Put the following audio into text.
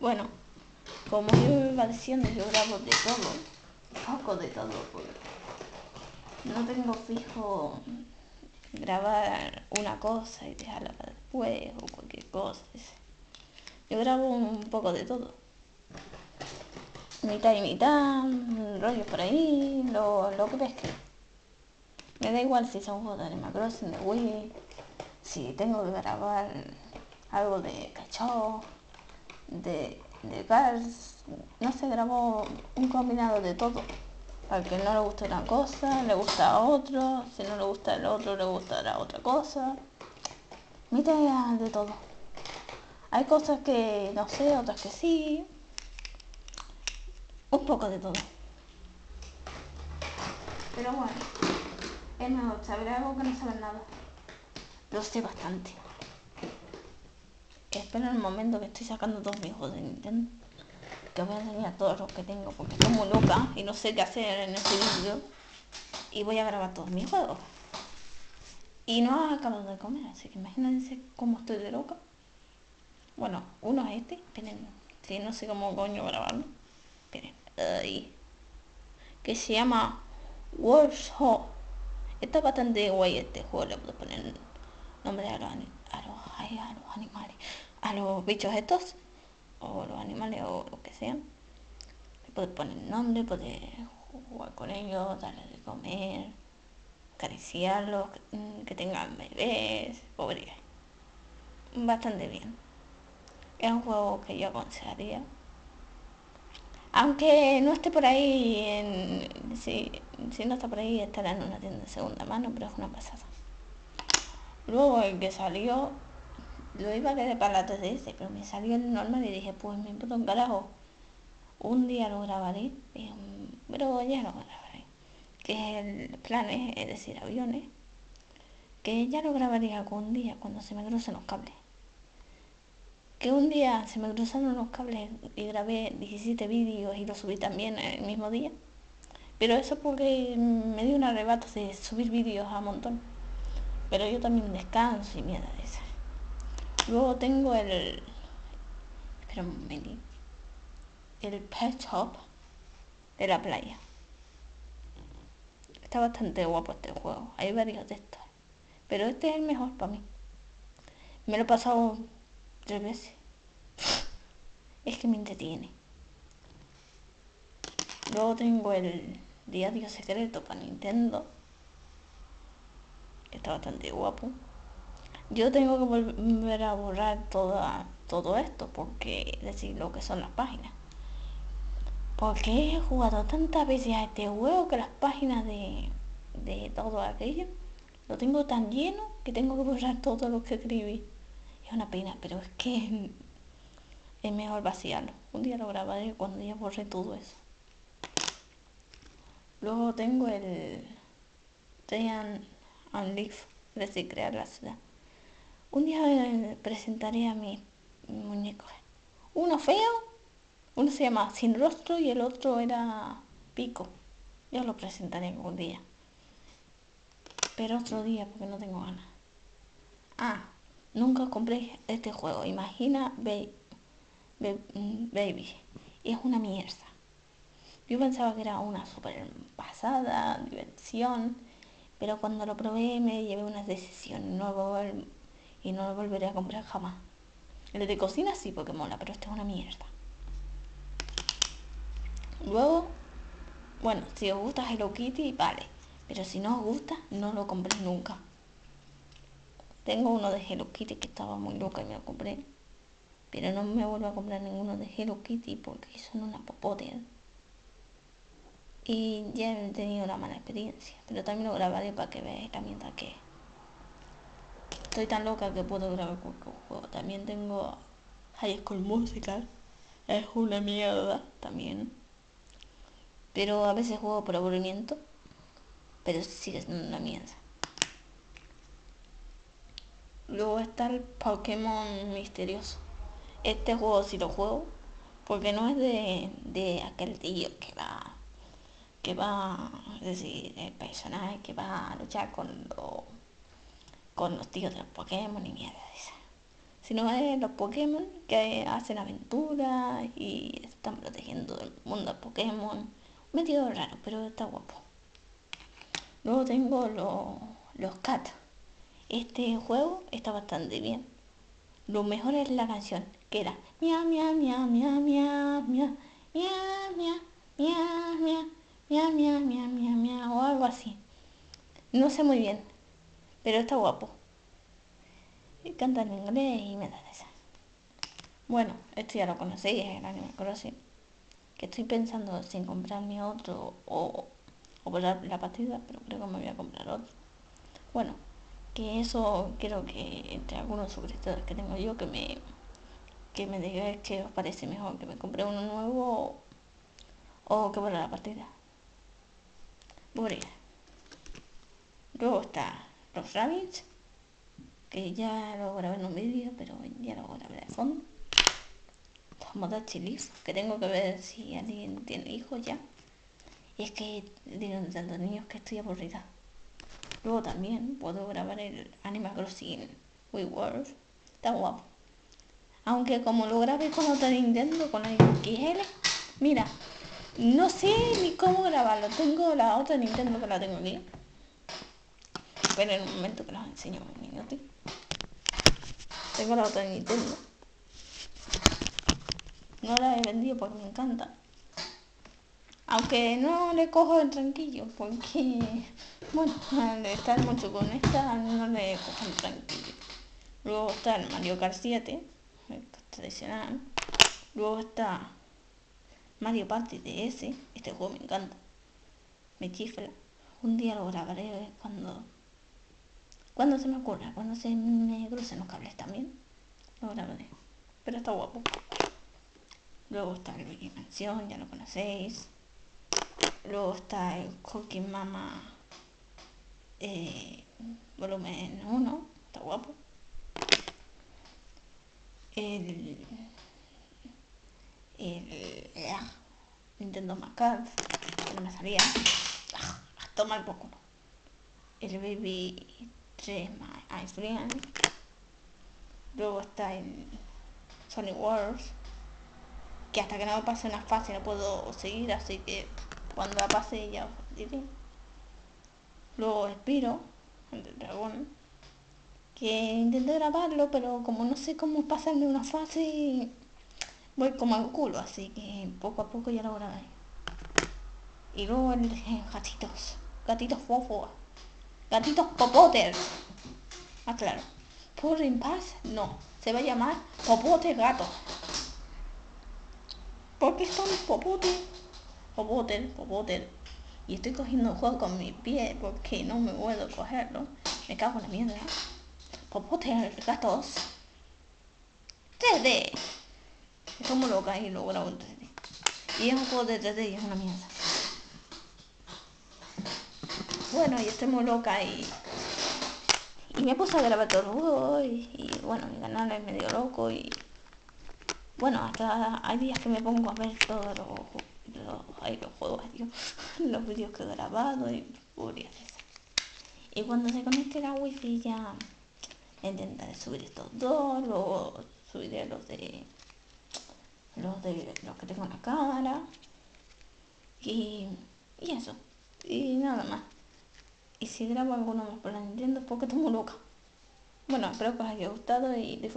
Bueno, como yo iba diciendo, yo grabo de todo, poco de todo, porque no tengo fijo grabar una cosa y dejarla para después o cualquier cosa. Yo grabo un poco de todo, mitad y mitad, rollos por ahí, lo que pesque. Me da igual si son juegos de Animal Crossing, de Wii, si tengo que grabar algo de cachorro, de Cars, no sé, grabo un combinado de todo. Al que no le gusta una cosa, le gusta a otro, si no le gusta el otro, le gustará otra cosa. Mitad de todo. Hay cosas que no sé, otras que sí. Un poco de todo. Pero bueno, es mejor saber algo que no saber nada. Lo sé bastante. Espero el momento que estoy sacando todos mis juegos de Nintendo, que os voy a enseñar todos los que tengo, porque estoy muy loca y no sé qué hacer en este vídeo. Y voy a grabar todos mis juegos. Y no acabo de comer, así que imagínense cómo estoy de loca. Bueno, uno es este, esperen, sí, no sé cómo coño grabarlo. Esperen, que se llama Warsaw. Está bastante guay este juego, le puedo poner nombre a los animales, a los bichos estos, o los animales, o lo que sean. Le puedes poner nombre, puedes jugar con ellos, darles de comer, acariciarlos, que tengan bebés, pobre. Bastante bien. Es un juego que yo aconsejaría. Aunque no esté por ahí, si no está por ahí, estará en una tienda de segunda mano, pero es una pasada. Luego el que salió, lo iba a querer para la 3DS, pero me salió el normal y dije, pues me importa un carajo. Un día lo grabaré, pero ya lo grabaré. Que el plan es decir, aviones, que ya lo grabaré algún día cuando se me crucen los cables. Que un día se me cruzaron los cables y grabé 17 vídeos y los subí también el mismo día. Pero eso porque me dio un arrebato de subir vídeos a montón. Pero yo también descanso y mierda de esa. Luego tengo el... Espera un momentito. El Pet Shop de la playa. Está bastante guapo este juego. Hay varios de estos. Pero este es el mejor para mí. Me lo he pasado 3 veces. Es que me entretiene. Luego tengo el Diario Secreto para Nintendo. Está bastante guapo. Yo tengo que volver a borrar todo esto, porque decir lo que son las páginas. Porque he jugado tantas veces a este juego que las páginas de todo aquello lo tengo tan lleno que tengo que borrar todo lo que escribí. Es una pena, pero es que es mejor vaciarlo. Un día lo grabaré cuando ya borré todo eso. Luego tengo el Train and Live, es decir, crear la ciudad. Un día presentaré a mis muñecos. Uno feo, uno se llama Sin Rostro y el otro era Pico. Yo lo presentaré algún día. Pero otro día porque no tengo ganas. Nunca compré este juego. Imagina Baby. Es una mierda. Yo pensaba que era una super pasada, diversión. Pero cuando lo probé me llevé una decisión. Y no lo volveré a comprar jamás. El de cocina sí porque mola, pero este es una mierda. Luego, bueno, si os gusta Hello Kitty, vale. Pero si no os gusta, no lo compréis nunca. Tengo uno de Hello Kitty que estaba muy loca y me lo compré. Pero no me vuelvo a comprar ninguno de Hello Kitty porque son una popote. Y ya he tenido una mala experiencia. Pero también lo grabaré para que veáis la mierda que es. Estoy tan loca que puedo grabar cualquier juego. También tengo High School Musical. Es una mierda también. Pero a veces juego por aburrimiento. Pero sigue siendo una mierda. Luego está el Pokémon misterioso. Este juego sí lo juego. Porque no es de aquel tío que va, es decir, el personaje que va a luchar con los tíos de los Pokémon y mierda de esa. sino es los Pokémon que hacen aventuras y están protegiendo el mundo de Pokémon. Medio raro, pero está guapo. Luego tengo los Cat. Este juego está bastante bien. Lo mejor es la canción, que era mia mia mia mia mia mia mia mia mia mia mia mia mia mia mia o algo así. No sé muy bien, pero está guapo. Y canta en inglés y me da esa. Bueno, esto ya lo conocéis, es el Animal Crossing. Que estoy pensando si en comprarme otro o borrar la partida, pero creo que me voy a comprar otro. Bueno, que eso quiero que entre algunos suscriptores que tengo yo que me digáis qué os parece mejor, que me compre uno nuevo o que borre la partida. Borre. Luego está los Rabbits, que ya lo grabé en un vídeo, pero ya lo grabé de fondo. Tomodachi Life, que tengo que ver si alguien tiene hijos ya. Y es que tienen tantos niños que estoy aburrida. Luego también puedo grabar el Animal Crossing Wii World. Está guapo. Aunque como lo grabé con otra Nintendo, con la XL, mira, no sé ni cómo grabarlo. Tengo la otra Nintendo que la tengo aquí. Pero en un momento que los enseño un minuto. Tengo la otra Nintendo. No la he vendido porque me encanta. Aunque no le cojo el tranquillo, porque, bueno, al estar mucho con esta, no le cojo el tranquillo. Luego está el Mario Kart 7, el tradicional. Luego está Mario Party DS, este juego me encanta, me chifla. Un día lo grabaré cuando se me ocurra, cuando se me crucen los cables también, lo grabaré. Pero está guapo. Luego está el Luigi Mansión, ya lo conocéis. Luego está el Cooking Mama volumen 1, está guapo. El Nintendo Macad, que no me salía. Toma el poco. El Baby 3 My Ice Friend. Luego está el Sonic Wars, que hasta que no me pase una fase no puedo seguir, así que cuando la pase ya os diré. Luego Spiro, el del dragón, que intenté grabarlo, pero como no sé cómo pasarme una fase, voy como al culo, así que poco a poco ya lo grabé. Y luego el gatitos fofos, gatitos popotes, más claro. Pudding Pass, no, se va a llamar Popote Gato. ¿Por qué son popotes? Popote. Y estoy cogiendo el juego con mi pie porque no me puedo cogerlo. Me cago en la mierda. Popote gatos. 3D. Estoy muy loca y lo grabo en 3D. Y es un juego de 3D y es una mierda. Bueno, y estoy muy loca y me puse a grabar todo el juego y bueno, mi canal es medio loco y bueno, hasta hay días que me pongo a ver todos los juegos, tío, los vídeos que he grabado y furias esas. Y cuando se conecte la wifi ya intentaré subir estos dos, luego subiré los que tengo en la cámara y eso. Y nada más. Y si grabo alguno más por la Nintendo es porque estoy muy loca. Bueno, espero que os haya gustado y